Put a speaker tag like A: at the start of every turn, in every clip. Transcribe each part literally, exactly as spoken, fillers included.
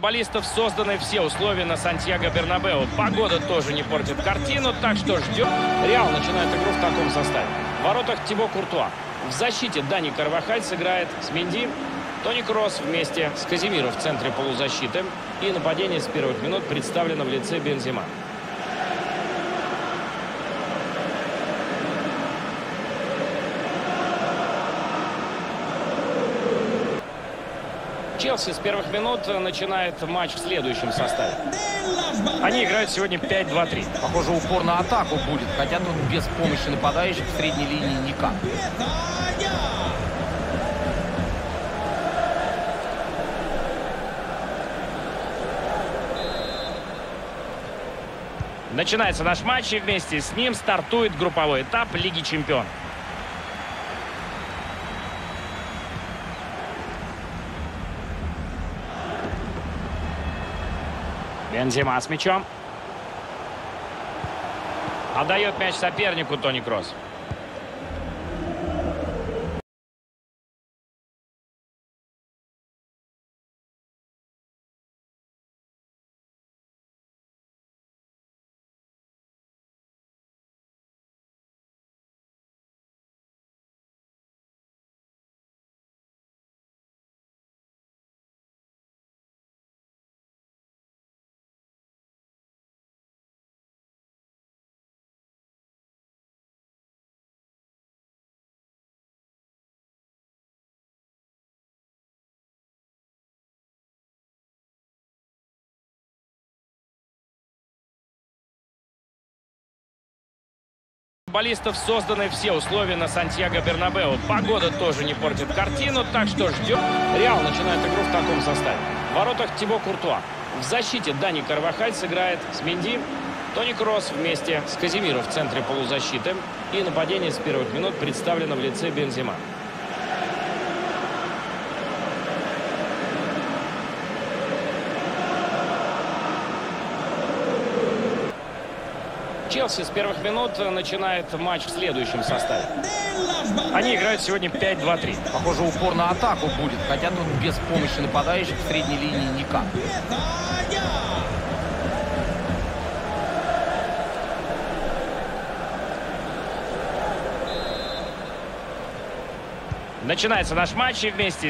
A: футболистов созданы все условия на Сантьяго-Бернабеу. Погода тоже не портит картину, так что ждем. Реал начинает игру в таком составе. В воротах Тибо Куртуа. В защите Дани Карвахаль сыграет с Менди. Тони Кросс вместе с Казимиро в центре полузащиты. И нападение с первых минут представлено в лице Бензема. Челси с первых минут начинает матч в следующем составе. Они играют сегодня пять два три.
B: Похоже, упор на атаку будет, хотя тут без помощи нападающих в средней линии никак.
A: Начинается наш матч, и вместе с ним стартует групповой этап Лиги Чемпионов. Бензема с мячом. Отдает мяч сопернику Тони Кросс. Футболистов созданы все условия на Сантьяго-Бернабеу. Погода тоже не портит картину, так что ждем. Реал начинает игру в таком составе. В воротах Тибо Куртуа. В защите Дани Карвахаль сыграет с Менди. Тони Кросс вместе с Казимиро в центре полузащиты. И нападение с первых минут представлено в лице Бензема. Челси с первых минут начинает матч в следующем составе. Они играют сегодня пять два три.
B: Похоже, упор на атаку будет, хотя тут без помощи нападающих в средней линии никак.
A: Начинается наш матч, и вместе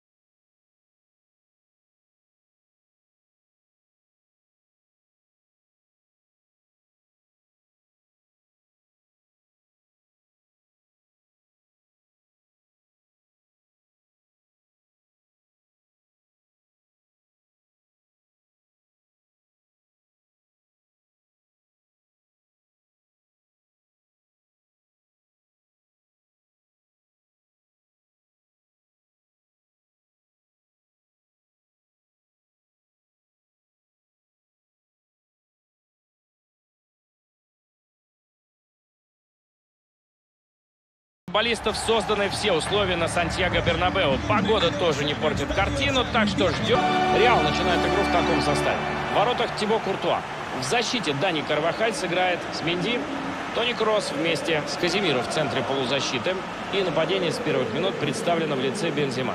A: футболистов созданы все условия на Сантьяго-Бернабеу. Погода тоже не портит картину, так что ждем. Реал начинает игру в таком составе. В воротах Тибо Куртуа. В защите Дани Карвахаль сыграет с Менди. Тони Кросс вместе с Казимиро в центре полузащиты. И нападение с первых минут представлено в лице Бензема.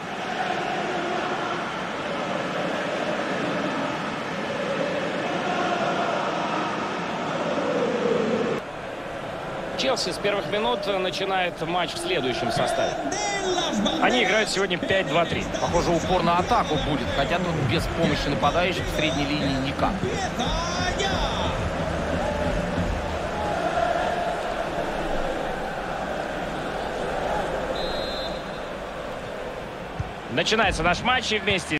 A: Челси с первых минут начинает матч в следующем составе. Они играют сегодня пять два три.
B: Похоже, упор на атаку будет, хотя тут без помощи нападающих в средней линии никак.
A: Начинается наш матч, и вместе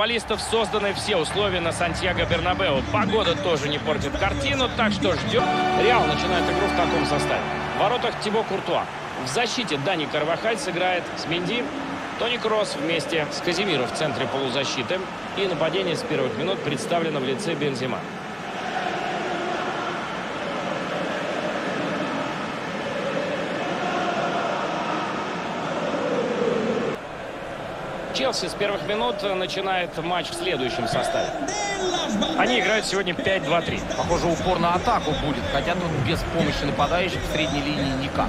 A: футболистов созданы все условия на Сантьяго Бернабеу. Погода тоже не портит картину, так что ждем. Реал начинает игру в таком составе. В воротах Тибо Куртуа. В защите Дани Карвахаль сыграет с Менди. Тони Кросс вместе с Казимиро в центре полузащиты. И нападение с первых минут представлено в лице Бензема. Челси с первых минут начинает матч в следующем составе. Они играют сегодня пять два три.
B: Похоже, упор на атаку будет, хотя тут без помощи нападающих в средней линии никак.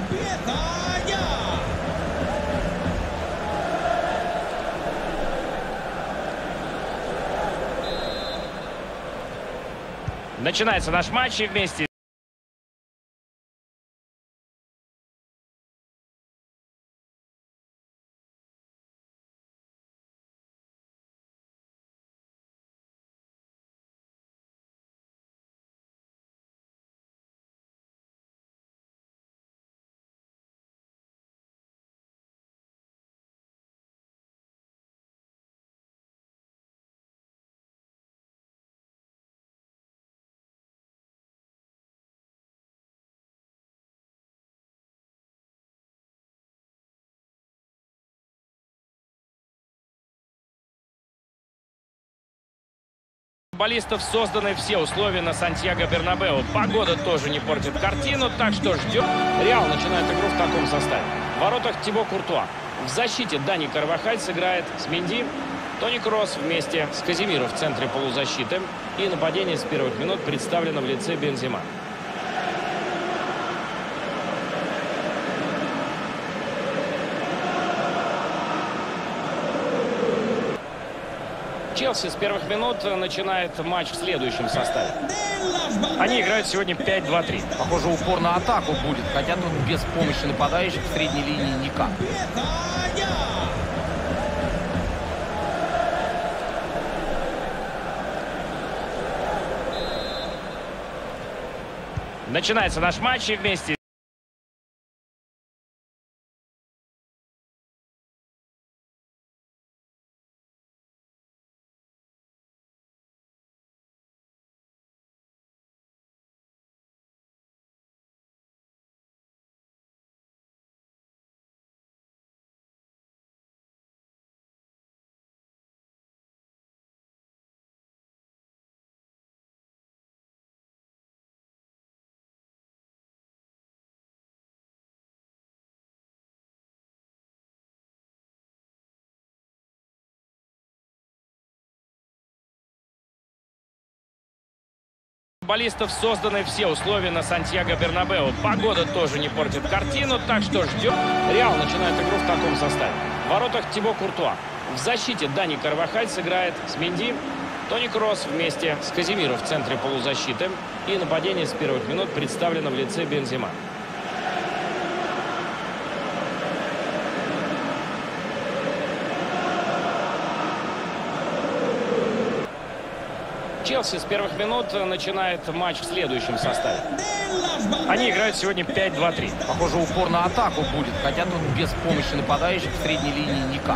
A: Начинается наш матч, и вместе футболистов созданы все условия на Сантьяго Бернабеу. Погода тоже не портит картину, так что ждем. Реал начинает игру в таком составе. В воротах Тибо Куртуа. В защите Дани Карвахаль сыграет с Менди. Тони Кросс вместе с Казимиро в центре полузащиты. И нападение с первых минут представлено в лице Бензема. Челси с первых минут начинает матч в следующем составе. Они играют сегодня пять два три.
B: Похоже, упор на атаку будет, хотя тут без помощи нападающих в средней линии никак.
A: Начинается наш матч, и вместе футболистов созданы все условия на Сантьяго Бернабеу. Погода тоже не портит картину, так что ждем. Реал начинает игру в таком составе. В воротах Тибо Куртуа. В защите Дани Карвахаль сыграет с Менди. Тони Кросс вместе с Казимиро в центре полузащиты. И нападение с первых минут представлено в лице Бензема. Челси с первых минут начинает матч в следующем составе. Они играют сегодня пять два три.
B: Похоже, упор на атаку будет, хотя тут без помощи нападающих в средней линии никак.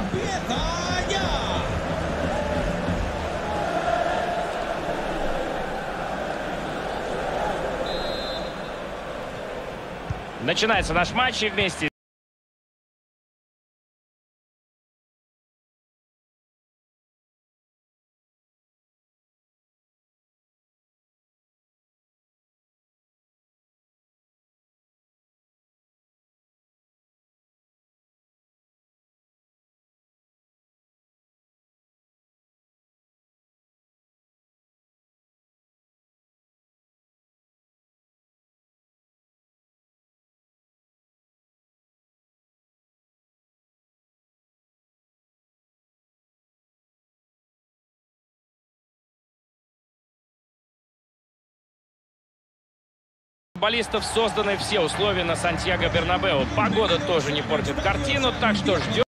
A: Начинается наш матч, и вместе футболистов созданы все условия на Сантьяго Бернабеу. Погода тоже не портит картину, так что ждем.